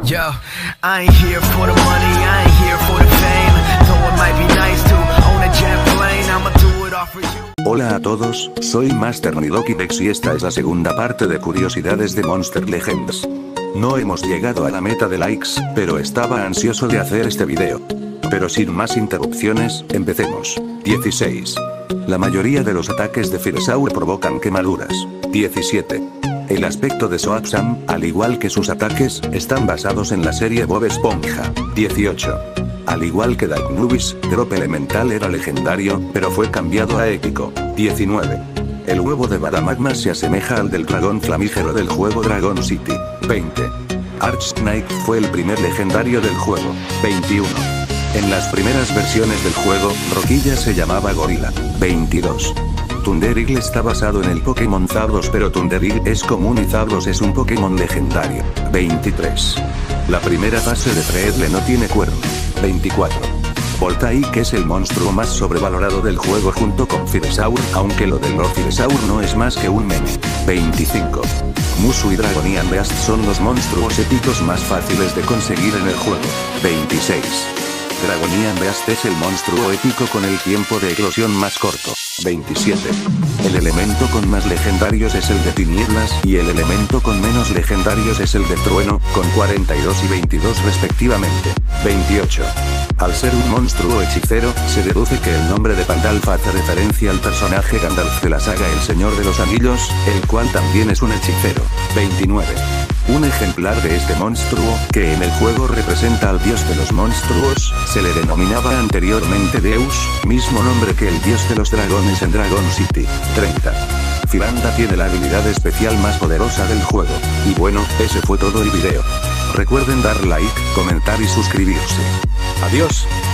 Yo, I ain't here for the money, I ain't here for the fame. Though it might be nice to own a jet plane, I'ma do it all for you. Hola a todos, soy Master Nidokidex y esta es la segunda parte de curiosidades de Monster Legends. No hemos llegado a la meta de likes, pero estaba ansioso de hacer este video. Pero sin más interrupciones, empecemos. 16. La mayoría de los ataques de Firesaur provocan quemaduras. 17. El aspecto de Soapsam, al igual que sus ataques, están basados en la serie Bob Esponja. 18. Al igual que Darknubis, Drop Elemental era legendario, pero fue cambiado a épico. 19. El huevo de Badamagma se asemeja al del dragón flamígero del juego Dragon City. 20. Archsnake fue el primer legendario del juego. 21. En las primeras versiones del juego, Roquilla se llamaba Gorila. 22. Thunderiggle está basado en el Pokémon Zapdos, pero Thunderiggle es común y Zapdos es un Pokémon legendario. 23. La primera fase de Treadle no tiene cuerno. 24. Voltaic es el monstruo más sobrevalorado del juego junto con Firesaur, aunque lo del Lord Firesaur no es más que un meme. 25. Musou y Dragonian Beast son los monstruos épicos más fáciles de conseguir en el juego. 26. Dragonian Beast es el monstruo épico con el tiempo de eclosión más corto. 27. El elemento con más legendarios es el de tinieblas, y el elemento con menos legendarios es el de trueno, con 42 y 22 respectivamente. 28. Al ser un monstruo hechicero, se deduce que el nombre de Pandalf hace referencia al personaje Gandalf de la saga El Señor de los Anillos, el cual también es un hechicero. 29. Un ejemplar de este monstruo, que en el juego representa al dios de los monstruos, se le denominaba anteriormente Deus, mismo nombre que el dios de los dragones en Dragon City. 30. Firanda tiene la habilidad especial más poderosa del juego. Y bueno, ese fue todo el video. Recuerden dar like, comentar y suscribirse. Adiós.